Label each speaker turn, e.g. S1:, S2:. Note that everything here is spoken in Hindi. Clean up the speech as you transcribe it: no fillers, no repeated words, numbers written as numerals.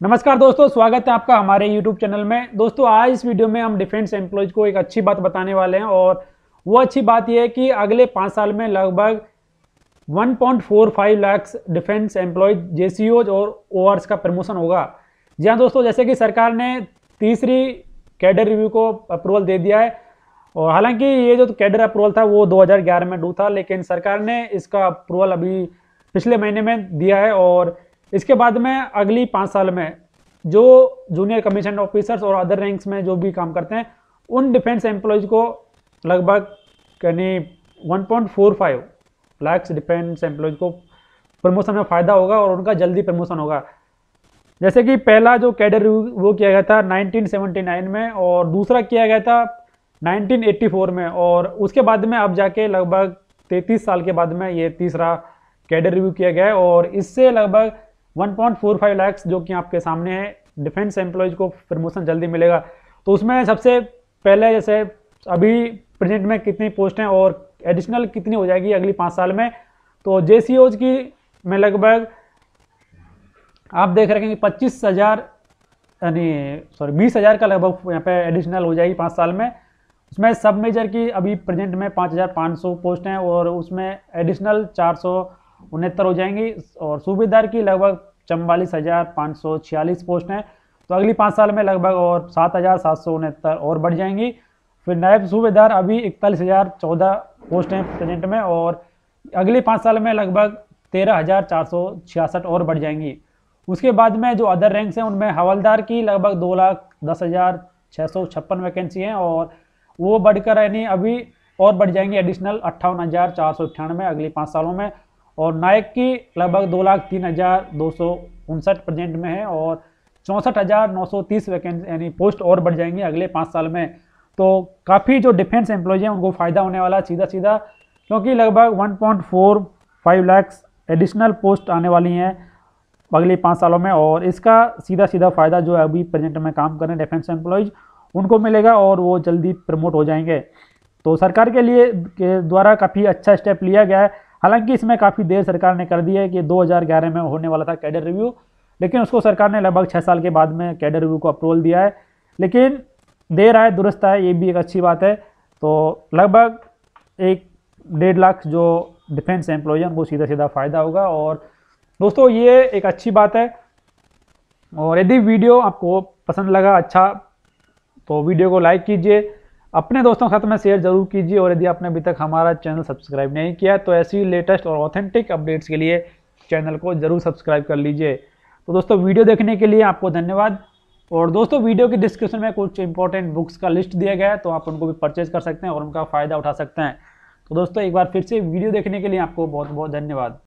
S1: नमस्कार दोस्तों, स्वागत है आपका हमारे YouTube चैनल में। दोस्तों आज इस वीडियो में हम डिफेंस एम्प्लॉयज को एक अच्छी बात बताने वाले हैं और वो अच्छी बात यह है कि अगले 5 साल में लगभग 1.45 लाख डिफेंस एम्प्लॉयज जेसीओज और ओआरस का प्रमोशन होगा। जी हाँ दोस्तों, जैसे कि सरकार ने तीसरी कैडर रिव्यू को अप्रूवल दे दिया है और हालांकि ये जो कैडर अप्रूवल था वो 2011 में ड्यू था, लेकिन सरकार ने इसका अप्रूवल अभी पिछले महीने में दिया है और इसके बाद में अगली 5 साल में जो जूनियर कमीशन ऑफिसर्स और अदर रैंक्स में जो भी काम करते हैं उन डिफेंस एम्प्लॉयज को लगभग यानी 1.45 लाख डिफेंस एम्प्लॉयज को प्रमोशन में फ़ायदा होगा और उनका जल्दी प्रमोशन होगा। जैसे कि पहला जो कैडर वो किया गया था 1979 में और दूसरा किया गया था 1984 में और उसके बाद में अब जाके लगभग 33 साल के बाद में ये तीसरा कैडर रिव्यू किया गया है और इससे लगभग 1.45 लाख जो कि आपके सामने है डिफेंस एम्प्लॉयज को प्रमोशन जल्दी मिलेगा। तो उसमें सबसे पहले जैसे अभी प्रेजेंट में कितनी पोस्ट हैं और एडिशनल कितनी हो जाएगी अगली 5 साल में, तो जेसीओज की में लगभग आप देख रहे हैं कि 25,000 यानी 20,000 का लगभग यहाँ पे एडिशनल हो जाएगी 5 साल में। उसमें सब मेजर की अभी प्रेजेंट में 5,500 पोस्ट हैं और उसमें एडिशनल 469 हो जाएंगी और सूबेदार की लगभग 44,546 पोस्ट हैं। तो अगली 5 साल में लगभग और 7,769 और बढ़ जाएंगी। फिर नायब सूबेदार अभी 41,014 पोस्ट हैं प्रेजेंट में और अगले 5 साल में लगभग 13,466 और बढ़ जाएंगी। उसके बाद में जो अदर रैंक्स हैं उनमें हवलदार की लगभग 2,10,656 वैकेंसी हैं और वो बढ़कर यानी अभी और बढ़ जाएंगी एडिशनल 58,498 अगली 5 सालों में और नायक की लगभग 2,03,259 प्रेजेंट में है और 64,930 वैकेंसी यानी पोस्ट और बढ़ जाएंगी अगले 5 साल में। तो काफ़ी जो डिफेंस एम्प्लॉयज हैं उनको फ़ायदा होने वाला सीधा क्योंकि लगभग 1.45 लाख एडिशनल पोस्ट आने वाली हैं अगले 5 सालों में और इसका सीधा फ़ायदा जो है अभी प्रेजेंट में काम कर रहे हैं डिफेंस एम्प्लॉयज उनको मिलेगा और वो जल्दी प्रमोट हो जाएंगे। तो सरकार के लिए के द्वारा काफ़ी अच्छा स्टेप लिया गया है। हालांकि इसमें काफ़ी देर सरकार ने कर दी है कि 2011 में होने वाला था कैडर रिव्यू, लेकिन उसको सरकार ने लगभग 6 साल के बाद में कैडर रिव्यू को अप्रूवल दिया है। लेकिन देर आए दुरुस्त आए, ये भी एक अच्छी बात है। तो लगभग 1.5 लाख जो डिफेंस एम्प्लॉय हैं उनको सीधा फ़ायदा होगा और दोस्तों ये एक अच्छी बात है। और यदि वीडियो आपको पसंद लगा अच्छा तो वीडियो को लाइक कीजिए, अपने दोस्तों के साथ में शेयर जरूर कीजिए और यदि आपने अभी तक हमारा चैनल सब्सक्राइब नहीं किया तो ऐसी लेटेस्ट और ऑथेंटिक अपडेट्स के लिए चैनल को जरूर सब्सक्राइब कर लीजिए। तो दोस्तों वीडियो देखने के लिए आपको धन्यवाद। और दोस्तों वीडियो के डिस्क्रिप्शन में कुछ इंपॉर्टेंट बुक्स का लिस्ट दिया गया है तो आप उनको भी परचेज कर सकते हैं और उनका फ़ायदा उठा सकते हैं। तो दोस्तों एक बार फिर से वीडियो देखने के लिए आपको बहुत बहुत धन्यवाद।